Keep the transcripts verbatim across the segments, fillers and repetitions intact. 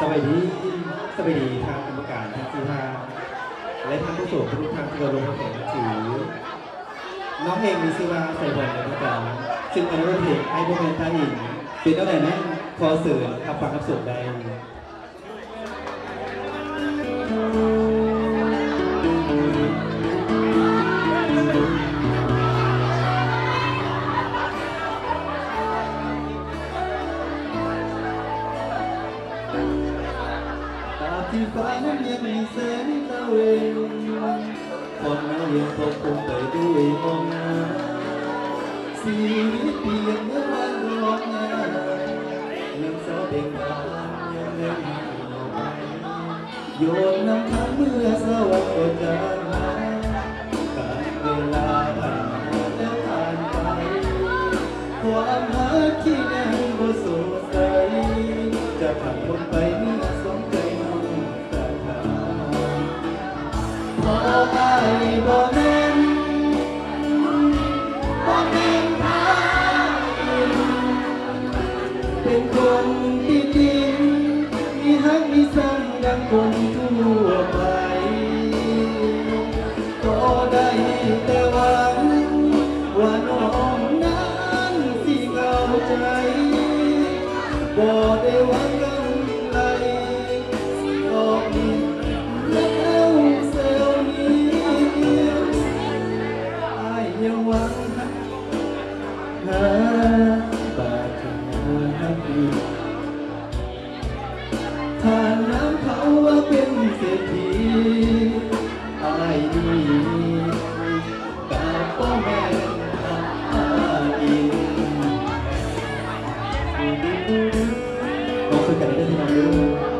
สวัสดีสวัสดีทางกรรมการทางทีมและทางผู้ส่งทุกทางตัวลงแข่งถือน้องเองมีชื่อว่าใส่บอลในประการซึ่งอันนี้เพลงไอโบแมนท่าอินเป็นตั้งแต่นั้นพอเสือขับฟังขับส่งได้ที่ฟ้านั้นยังมีแสงตะเวนคนนั้นยังคงคงไปด้วยมองหน้าชีวิตเปลี่ยนเมื่อวันรอหน้าเรื่องเศร้าเบ่งบานยังเล่นเอาไว้โยนน้ำค้างเมื่อสวัสดิ์ก็จางหายการเวลาผ่านมาแล้วผ่านไปความหาที่แน่บ่สดใสจะผ่านพ้นไปเมื่อสมใจพอไอ้บ่แม่นบ่แม่นทางเป็นคนที่ดินมีฮักมีสังดังคนทั่วไปก็ได้แต่หวังว่าน้องนั้นสิเข้าใจบ่ได้หวังกันไรสิออกแล้วเซลนี้อ้ายยังหวังหาปรารถนาดีถ้าน้ำเขาว่าเป็นเศรษฐีอ้ายนี่กาป้อแม่อาอินเราคุยกันได้ที่น้องรู้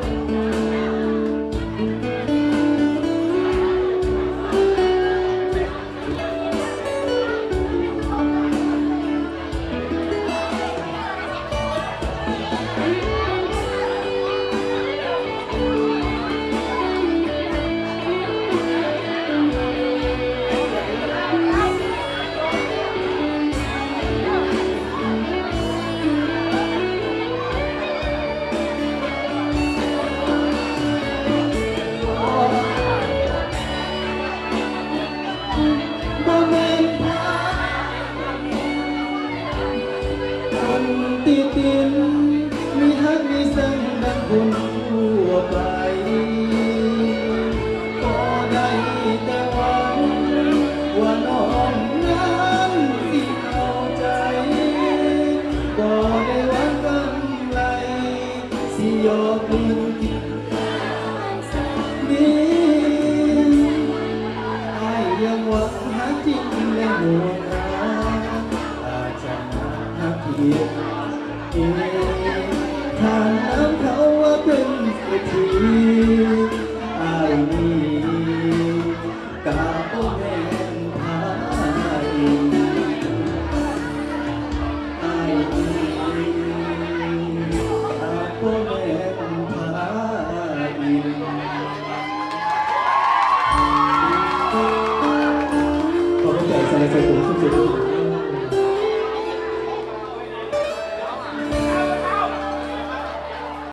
ติดดินมีฮักมีสังดังคนทั่วไปก็ได้แต่หวังว่าน้องนั้นสิเข้าใจก็ได้หวังกำไรสิยกมือกินนี้อ้ายยังหวังหาจริงและห่วงหาอาจจะหักเพียงถ้าน้ำเขาว่าเป็นเศรษฐีอ้ายนี่กาโอแม่นพาอินอ้ายนี่กาโอแม่นพาอินขอบคุณใจสารเสด็จสุด